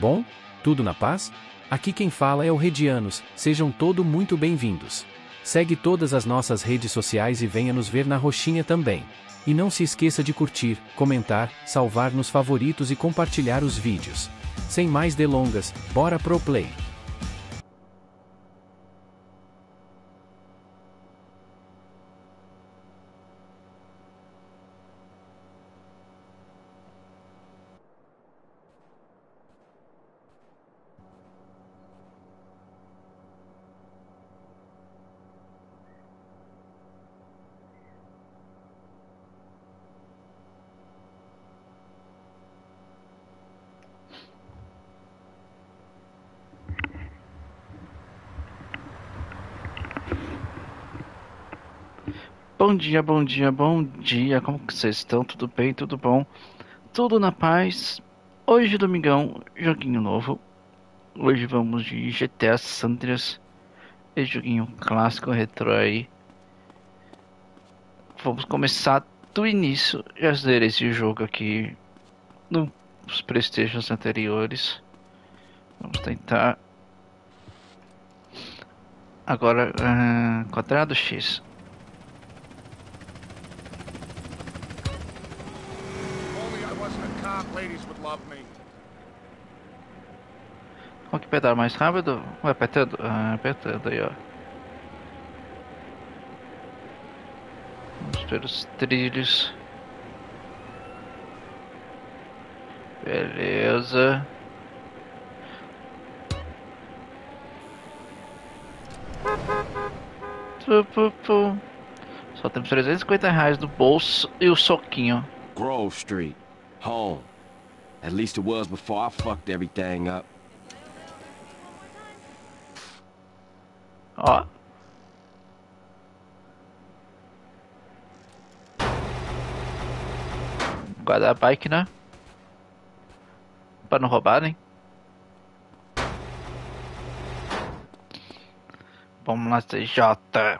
bom? Tudo na paz? Aqui quem fala é o Redianos, sejam todos muito bem-vindos. Segue todas as nossas redes sociais e venha nos ver na roxinha também. E não se esqueça de curtir, comentar, salvar nos favoritos e compartilhar os vídeos. Sem mais delongas, bora pro play! Bom dia, bom dia, bom dia. Como que vocês estão? Tudo bem? Tudo bom? Tudo na paz? Hoje, domingão, joguinho novo. Hoje vamos de GTA San Andreas. Esse joguinho clássico, retrô aí. Vamos começar do início. Já zerei esse jogo aqui nos Playstations anteriores. Vamos tentar. Agora, quadrado X. Como que pedala mais rápido? Vai apertando? Apertando aí, ó. Vamos pelos trilhos. Beleza. Só temos R$350 no bolso e o soquinho. Grove Street, home. At least it was before I fucked everything up. Ó. Guardar a bike, né? Pra não roubarem. Vamos lá, CJ.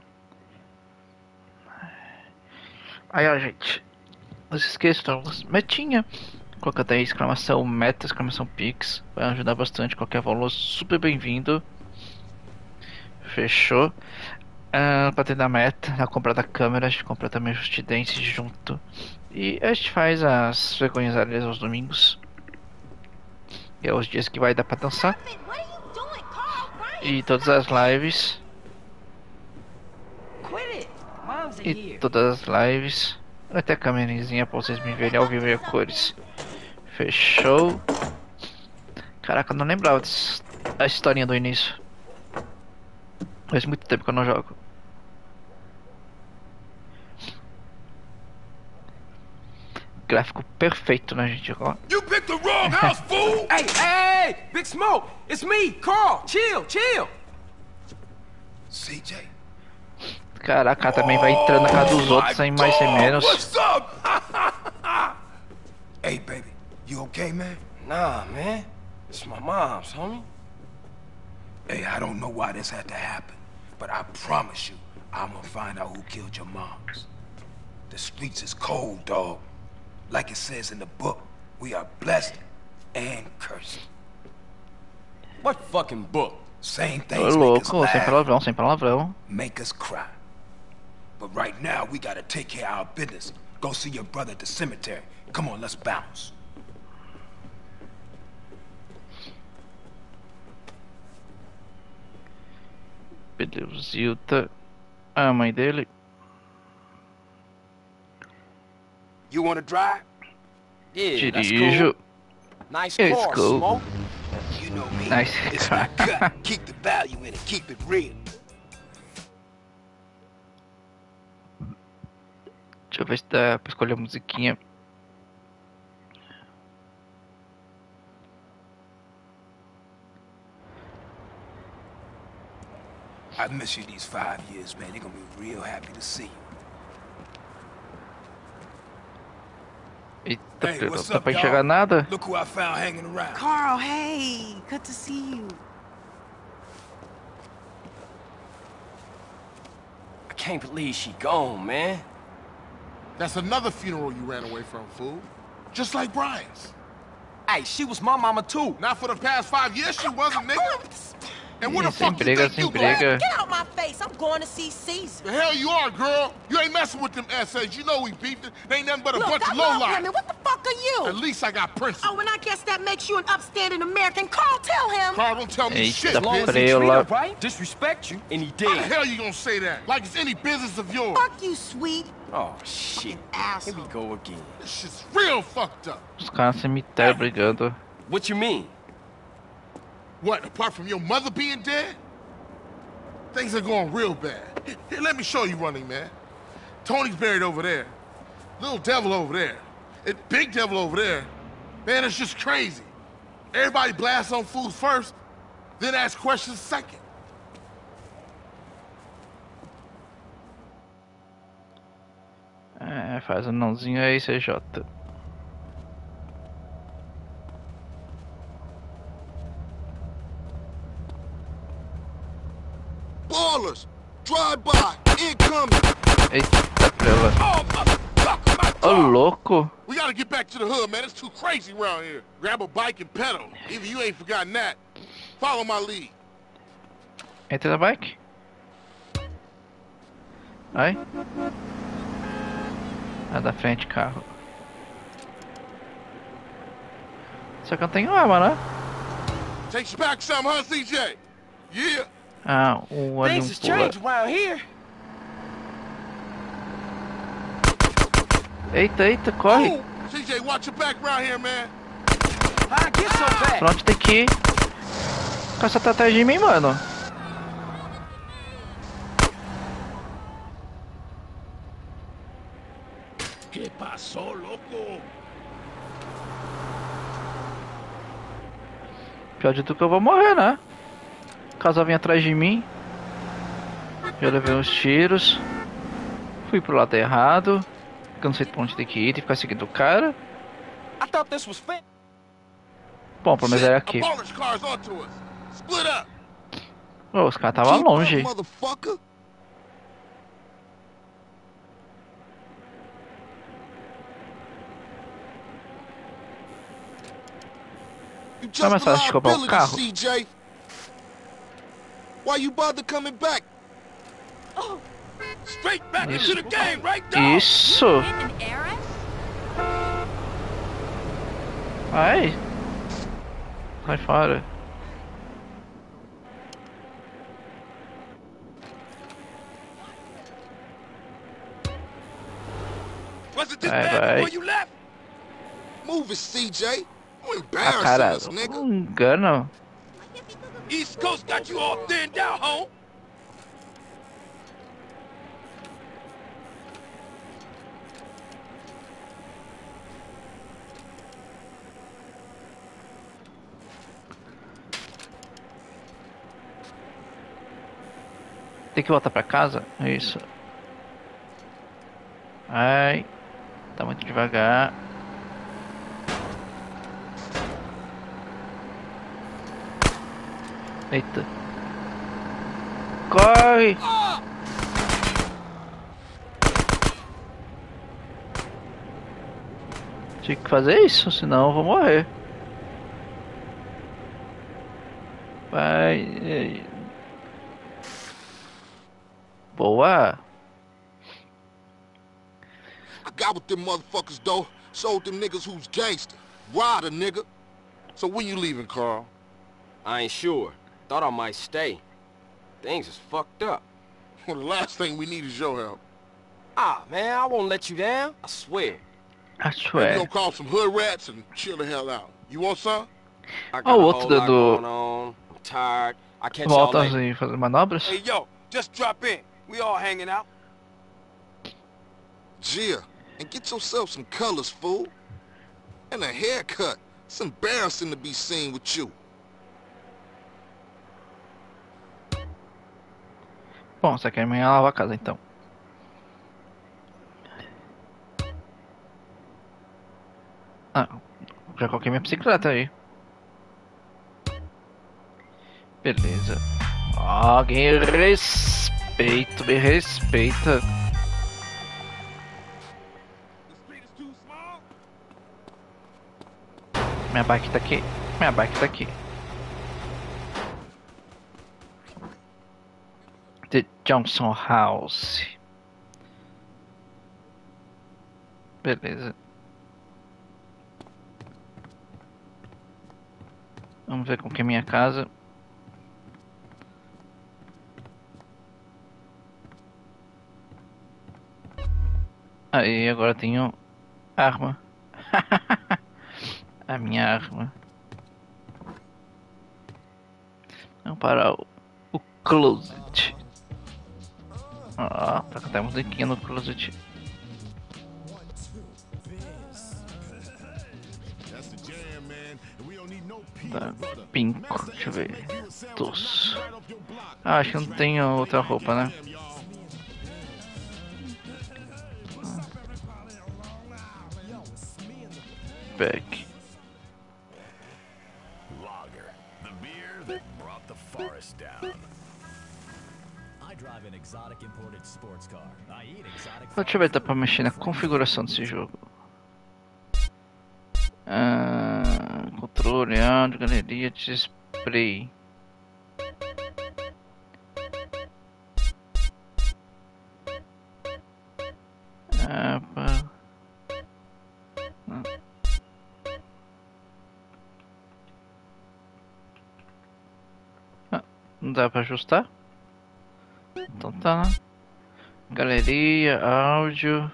Aí, ó, gente. Não se esqueçam, metinha. Coloca até aí, exclamação meta, exclamação pix. Vai ajudar bastante. Qualquer valor, super bem-vindo. Fechou. Pra ter da meta, na compra da câmera, a gente compra também o Justidense junto. E a gente faz as vergonhas alheias aos domingos. E é os dias que vai dar pra dançar. E todas as lives. E todas as lives. Até a câmerazinha pra vocês me verem ao vivo e a cores. Fechou. Caraca, eu não lembrava da historinha do início. Faz muito tempo que eu não jogo. Gráfico perfeito, né, gente? Ó. You picked the wrong house, fool! Hey, Big Smoke! It's me, Carl! Chill! CJ. Caraca, também vai entrando na casa dos outros sem mais sem menos. What's up? Hey, baby, you okay, man? Nah, man. It's my mom's, homie. Hey, I don't know why this had to happen, but I promise you, I'm gonna find out who killed your moms. The streets is cold, dog. Like it says in the book, we are blessed and cursed. What fucking book? Same Ô things make us louco, sem laugh, palavrão, sem palavrão. make us cry. But right now, we gotta take care of our business. Go see your brother at the cemetery. Come on, let's bounce. Beleuzinho, a mãe dele. You wanna drive? Yeah, that's Dirijo. cool. Nice It's car, cool. Smoke. You know me. Nice It's my cut. Keep the value in it. Keep it real. Deixa eu ver se dá pra escolher a musiquinha. I've missed you these 5 years, man. They're gonna be real happy to see you. Eita, Hey, não what's dá up, pra enxergar y'all? nada. Look who I found hanging around. Carl, hey, good to see you. I can't believe she gone, man. That's another funeral you ran away from, fool. Just like Brian's. Hey, she was my mama too. Not for the past 5 years, she wasn't, nigga. And where the Sem fuck you briga, think sem you going? briga. Get out my face. I'm going to see Caesar. The hell you are, girl. You ain't messing with them essays. You know we beefed it. They ain't nothing but a Look, bunch I of love lowlife. women. What the fuck are you? At least I got principles. Oh, and I guess that makes you an upstanding American. Carl, tell him. Carl, don't tell me Eita, shit, As long as bitch. he treat her Preula. right, disrespect you, and he How the did. hell you gonna say that? Like it's any business of yours. Fuck you, sweet Oh, shit. Here asshole. we go again. This shit's real fucked up. Os caras no cemitério brigando. What you mean? What, apart from your mother being dead? Things are going real bad. Here, let me show you running, man. Tony's buried over there. Little devil over there. And big devil over there. Man, it's just crazy. Everybody blasts on fools first, then ask questions second. É, faz um nãozinho aí, CJ. Ballers! Drive-by! Incoming! Eita, Preula. Oh, motherfucker, my Ô, car! louco. We gotta get back to the hood, man. It's too crazy around here. Grab a bike and pedal. Either you ain't forgotten that. Follow my lead. Entra na bike. Vai. Ah, da frente, carro. Só que eu não tenho arma, né? Takes you back some, huh, CJ? Yeah. Ah, ali Things has pula. changed around here. Eita, eita, corre. Ooh, CJ, watch your back around here, man. How I get so bad? Pronto, tem que ir. O cara só tá atrás de mim, mano. Que passou, louco? Pior de tudo que eu vou morrer, né? O casal vem atrás de mim. Já levei uns tiros. Fui pro lado errado. Que eu não sei pra onde tem que ir, tem que ficar seguindo o cara. I thought this was fair. Bom, pelo menos era A aqui. baller's car's onto us. Split up. Oh, os caras estavam longe. Motherfucker. You Não é mais fácil de comprar um carro. CJ. Why you bother coming back? Straight back into the game, right now. Isso! And Aaron? Ai! Sai fora. Was it this Vai, bad vai. before you left? Move it, CJ. You Ah, embarrassing cara, us, nigga. não engana. East Coast got you all thinned out, home. Tem que voltar pra casa? Isso. Ai. Tá muito devagar. Eita. Corre! Tinha que fazer isso, senão eu vou morrer. Vai. Boa. I got with them motherfuckers, though. Sold them niggas who's gangster. Rider, nigga. So when you leaving, Carl? I ain't sure. Thought I might stay. Things is fucked up. Well, the last thing we need is your help. Ah, man, I won't let you down. I swear. I We swear. gonna call some hood rats and chill the hell out. You want some? I got Oh, a what's whole the lot do? going on. I'm tired. I catch y'all Voltas later. e fazer manobras. Hey, yo, just drop in. We all hanging out. Gia, and get yourself some colors, fool. And a haircut. It's embarrassing to be seen with you. Bom, você quer me lavar a casa então. Ah, já coloquei minha bicicleta aí. Beleza. Alguém respeita, me respeita. The street is too small. Me Minha bike tá aqui. Minha bike tá aqui. The Johnson House. Beleza. Vamos ver como que é minha casa. Aí agora tenho arma. A minha arma. Vamos para o closet. Ó, tá cantar musiquinha no closet. Tá, pinco, deixa eu ver. Tos. Ah, acho que não tem outra roupa, né? Back. Deixa eu ver, dá pra mexer na configuração desse jogo. Controle, áudio, galeria, display. Não dá pra ajustar? Então tá, né? Galeria, áudio.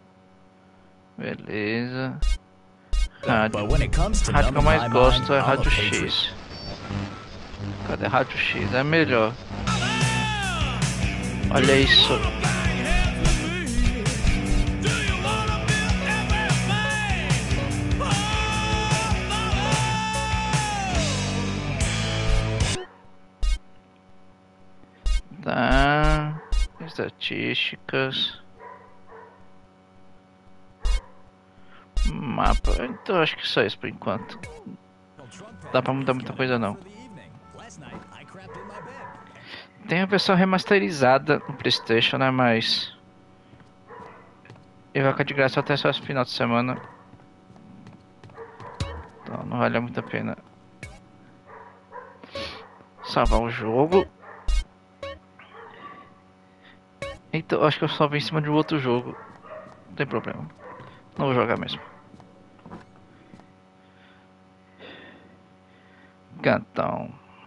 Beleza. Rádio. Rádio que eu mais gosto é Rádio X. Cadê Rádio X? É melhor. Olha isso. Tá. Estatísticas. Mapa. Então acho que só isso por enquanto. Dá pra mudar muita coisa não. Tem a versão remasterizada no PlayStation, né? Mas ele vai ficar de graça até só esse final de semana. Então não vale muito a pena. Salvar o jogo. Então acho que eu salvei em cima de um outro jogo. Não tem problema. Não vou jogar mesmo. Então.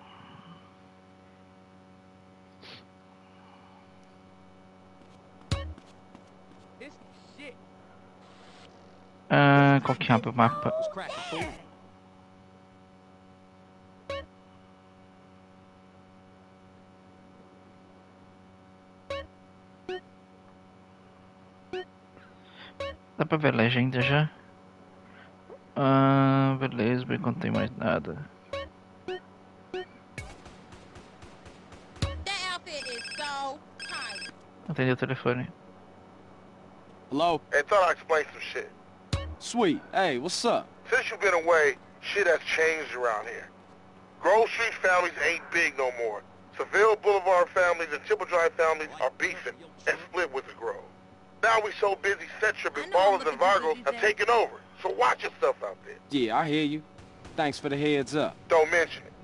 Qual que é o mapa? Dá pra ver a legenda já? Beleza, bem, não tem mais nada. Atendeu o telefone. Hello? Hey, thought I'd explain some shit. Sweet. Hey, what's up? Since you've been away, shit has changed around here. Grove Street families ain't big no more. Seville Boulevard families and Tipple Drive families are beefing and split with the Grove. Now we so busy, Centrip and Ballers and Vargos have taken over. So watch yourself out there. Yeah, I hear you. Thanks for the heads up. Don't mention it.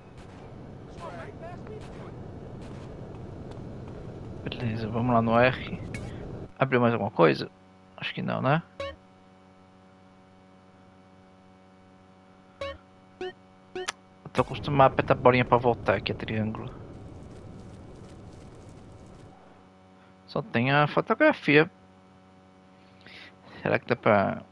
Beleza, vamos lá no R. Abriu mais alguma coisa? Acho que não, né? Eu tô acostumado a apertar a bolinha pra voltar, aqui é triângulo. Só tem a fotografia. Será que dá pra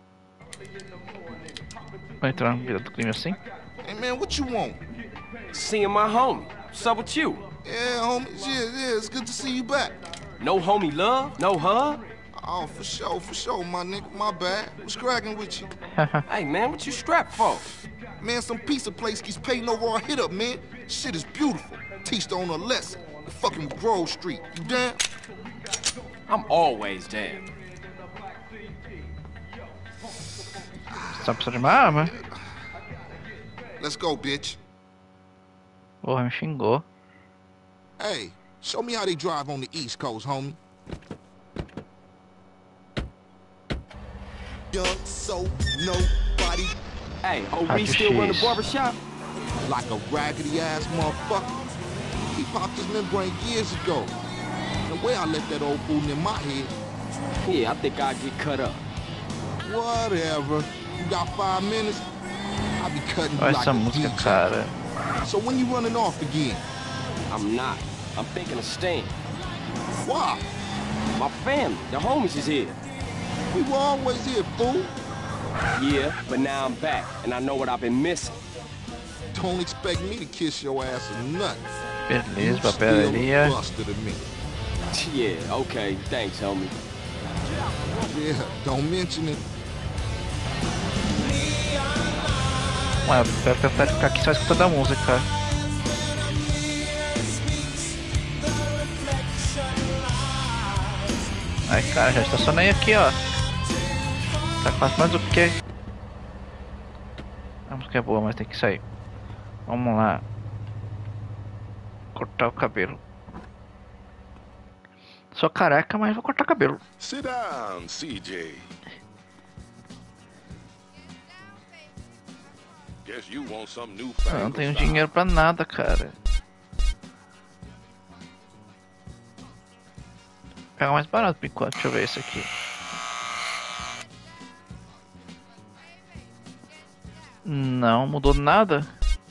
entrar no vida do crime assim? Hey, man, what you want? Seeing my homie. What's up with you? Yeah, homie. Yeah, it's good to see you back. No homie love? No hug? Oh, for sure, my nigga. My bad. What's cracking with you? Hey, man, what you strapped for? Man, some pizza place keeps paying over our hit up, man. Shit is beautiful. Teach the owner a lesson. The fucking Grove Street. You down? I'm always down. Só precisa de uma arma. Let's go, bitch. Porra, me xingou. Hey, show me how they drive on the East Coast, homie. Young, so nobody Hey, oh, we Rádio still run the X. barbershop? Like a raggedy-ass motherfucker. He popped his membrane years ago. The way I let that old fool in my head. Yeah, I think I'll get cut up. Whatever. You got 5 minutes? I'll be cutting you Olha like essa a música, DJ. cara. So when you running off again? I'm not. I'm thinking of staying. Why? My family, the homies is here. We were always here, fool. Yeah, but now I'm back, and I know what I've been missing. Don't expect me to kiss your ass or nothing. Beleza, Still papelaria. a buster to me. Yeah, okay, thanks, homie. Yeah, don't mention it. Ué, eu prefiro ficar aqui só escutando a música. Ai, cara, já estacionei aqui, ó. Tá quase mais do que. A música é boa, mas tem que sair. Vamos lá. Cortar o cabelo. Sou careca, mas vou cortar cabelo. Sit down, CJ. Guess you want some new Eu não tenho dinheiro pra nada, cara. Vou pegar mais barato por enquanto. Deixa eu ver esse aqui. Não mudou nada.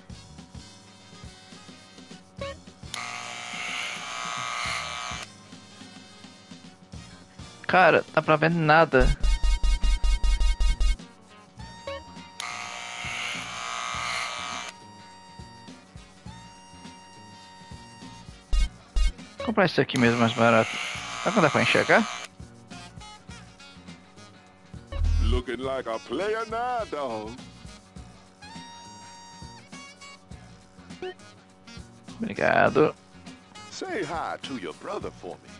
Cara, dá pra ver nada. Vou comprar esse aqui mesmo mais barato. Será que dá pra enxergar? Looking like a player now, dog. Obrigado. Say hi to your brother for me.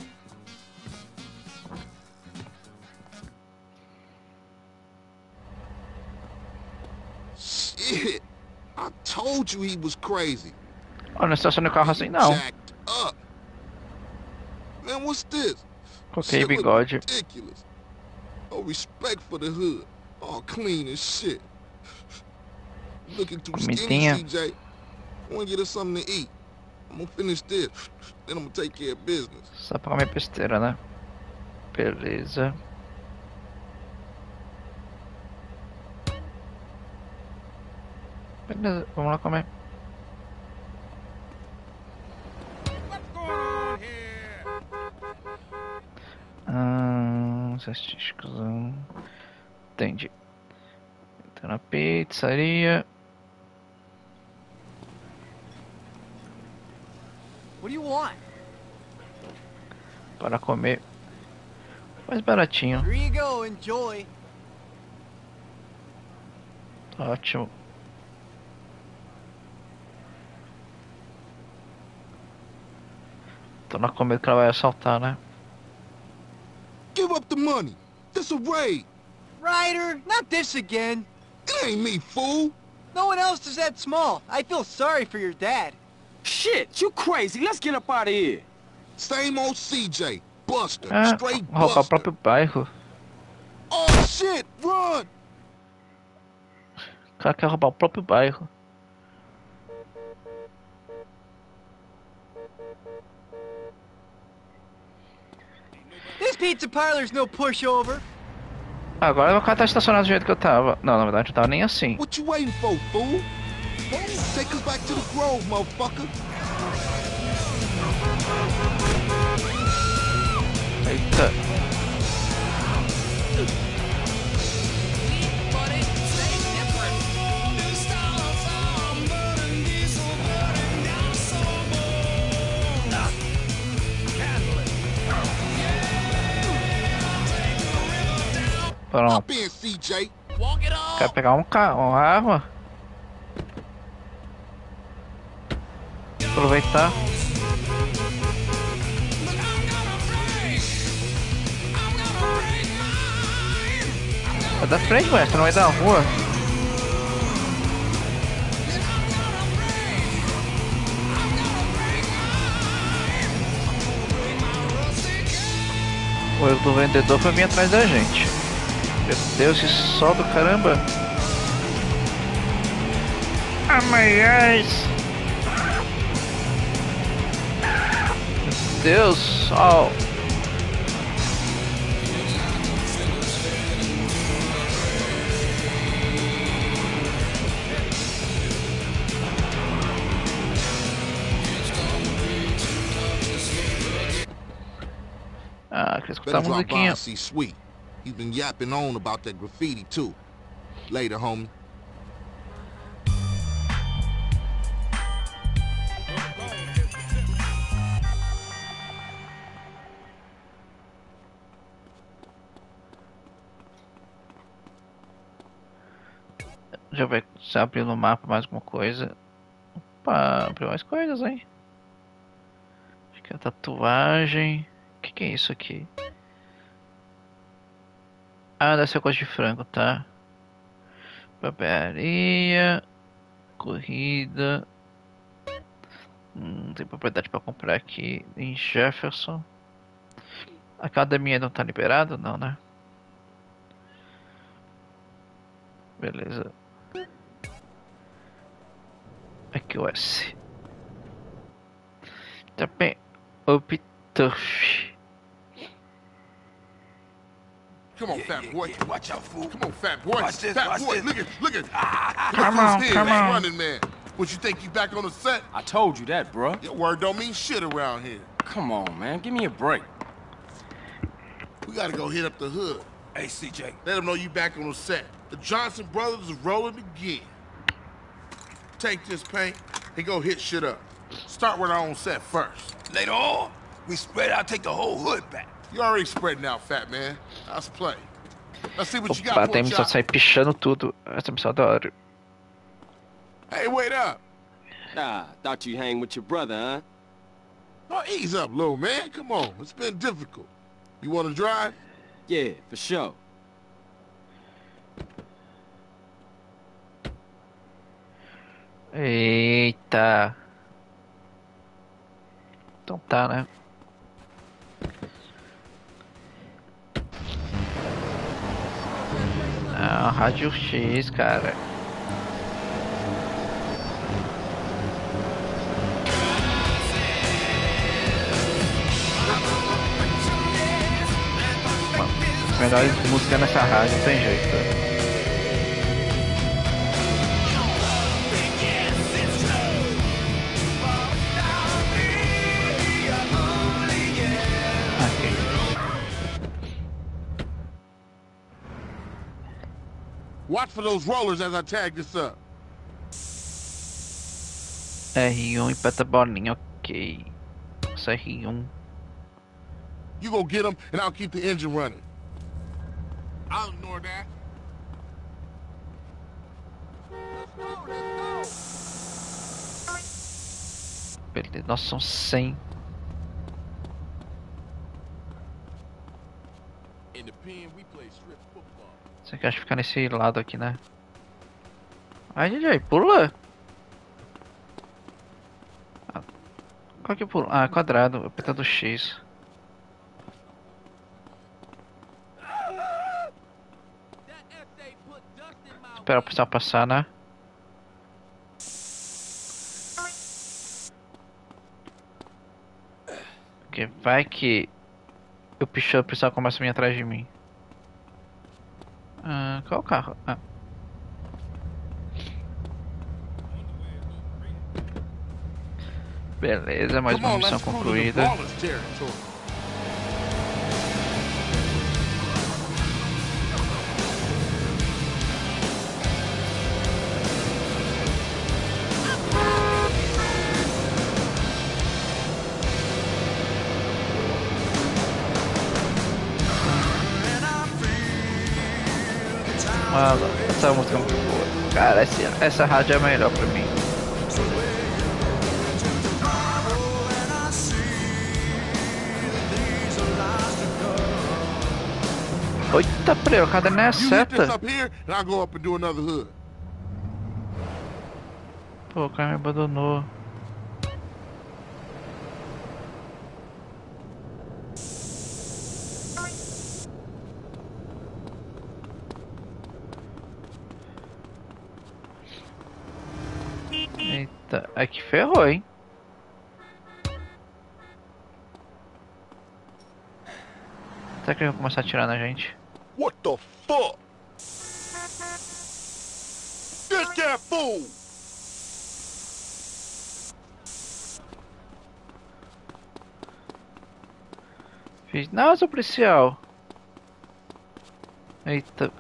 Shit. I told you he was crazy. Olha, não estacionei o carro assim não. Jacked up. Man, what's this? Coloquei Shit look bigode. ridiculous. No respect for the hood. All clean as shit. Looking too skinny, Comidinha. CJ. I wanna get us something to eat. I'm gonna finish this. Then I'm gonna take care of business. Só pra comer besteira, né? Beleza. Beleza, vamos lá comer. Salsichão. Entendi. Tá na pizzaria. What do you want? Para comer. Mais baratinho. Here you go, enjoy. Tá ótimo. Tô na com medo que ela vai assaltar, né? Give up the money. This a raid. Ryder, not this again. It ain't me, fool. No one else is that small. I feel sorry for your dad. Shit, you crazy. Let's get up out of here. Same old CJ. Buster. Ah, Straight roubar o Buster. próprio bairro. Oh, shit. Run. O cara quer roubar o próprio bairro. This pizza parlor's no pushover. Agora o cara tá estacionado do jeito que eu tava. Não, na verdade eu tava nem assim. What you waiting for, fool? Take us back to the Grove, motherfucker. Eita. Pronto. Hop in, CJ. Quer pegar um carro, uma arma? Aproveitar. Vai da frente, mestre, não vai da rua. O erro do vendedor foi vir atrás da gente. Meu Deus, que sol do caramba. Amanhã. Deus, sol. Ah, queria escutar a musiquinha. See Sweet. He's been yapping on about that graffiti too. Later, homie. Deixa eu ver se abriu no mapa mais alguma coisa. Opa, abriu mais coisas, hein? Acho que é a tatuagem. O que é isso aqui? Ah, deve ser coisa de frango, tá? Barbearia. Corrida. Tem propriedade para comprar aqui em Jefferson. A academia não tá liberada, não, né? Beleza. Aqui o S. Também Turf. Come on, fat boy. Watch out, fool. Come on, fat boy. Watch this, Fat watch boy, this. look at. Come on, come on. Running man. What, you think you back on the set? I told you that, bruh. Your word don't mean shit around here. Come on, man. Give me a break. We gotta go hit up the hood. Hey, CJ. Let them know you back on the set. The Johnson brothers is rolling again. Take this paint and go hit shit up. Start with our own set first. Later on, we spread out, take the whole hood back. You already spreading out, fat man. Let's play. Let's see what you Opa, got, tem missão de sair pichando tudo. Essa missão eu adoro. Hey, wait up. Ah, thought you hang with your brother, huh? Oh, ease up, little man. Come on. It's been difficult. You want to drive? Yeah, for sure. Eita. Então tá, né? Ah, Rádio X, cara. As melhores músicas nessa rádio, não tem jeito. Watch for those rollers as I tag this up. R1 e peta bolinha, ok. Essa R1. You go get them, and I'll keep the engine running. I'll ignore that. Beleza, nós são 100. In the pen, we play strip football. Você quer ficar nesse lado aqui, né? Ai, DJ, pula! Ah, qual que pula? Ah, quadrado, apertando X. Esperar o pessoal passar, né? Porque vai que eu pichando, o pessoal começa a vir atrás de mim. Ah, qual é o carro? Ah. Beleza, mais uma missão concluída. Mano, essa música é muito boa. Cara, essa rádio é a melhor pra mim. Eita, preu, cadê minha seta? Pô, o cara me abandonou. Eita, aqui ferrou, hein? Será que ele vai começar a atirar na gente? What the fuck? Get that fool! Não, seu policial. Eita.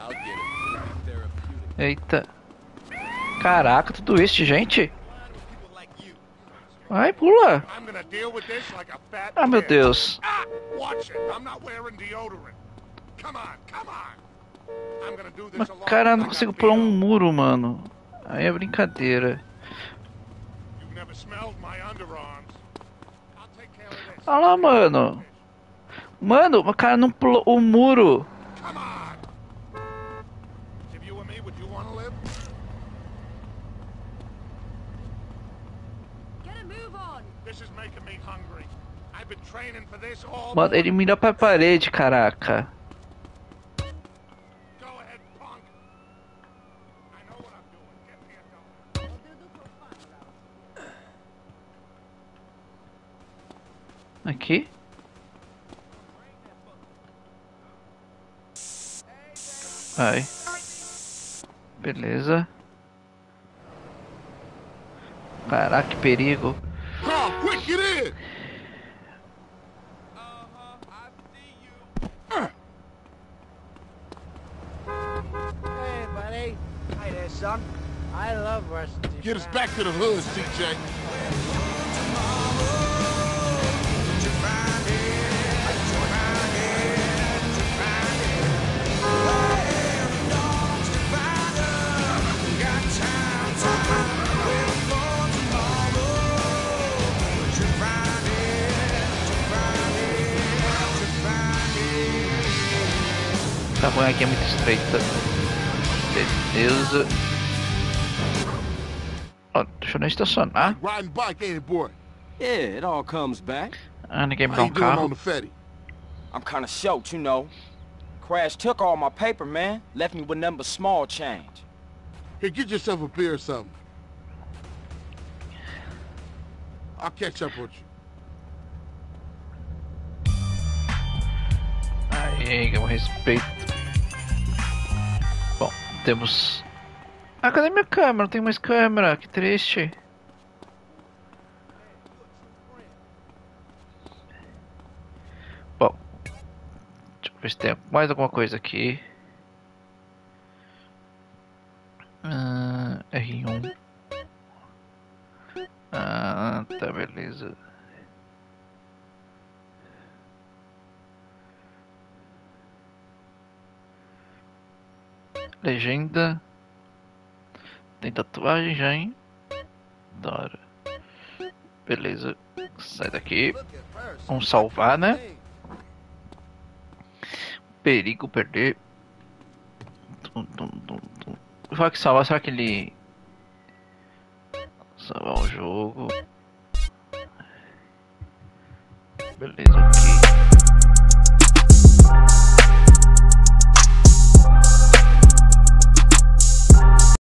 Eita. Caraca, tudo isso de gente? Ai, pula. Ah, meu Deus. Mas, cara, eu não consigo pular um muro, mano. Aí é brincadeira. Olha lá, mano. Mano, o cara não pulou o muro. Mano, ele mira pra parede, caraca. Aqui? Vai. Beleza. Caraca, que perigo. Hey, buddy. Hi there, son. I love Russian. Get us back to the hood, CJ. Tá ruim, aqui é muito estreita. Beleza. Ó, deixa eu nem estacionar. Riding bike, ain't it, boy? Yeah, it all comes back. Ah, ninguém me How dá you um doing on carro. the Fetty? I'm kinda choked, you know. Crash took all my paper, man. Left me with nothing but small change. Here, get yourself a beer or something. I'll catch up with you. Aí, com respeito. Bom, temos... Ah, cadê minha câmera? Não tem mais câmera, que triste. Bom, deixa eu ver se tem mais alguma coisa aqui. R1. Ah, tá, beleza. Legenda. Tem tatuagem já, hein? Da hora. Beleza. Sai daqui. Vamos salvar, né? Perigo perder. Vai que salvar, será que ele... Salvar o jogo. Beleza, ok.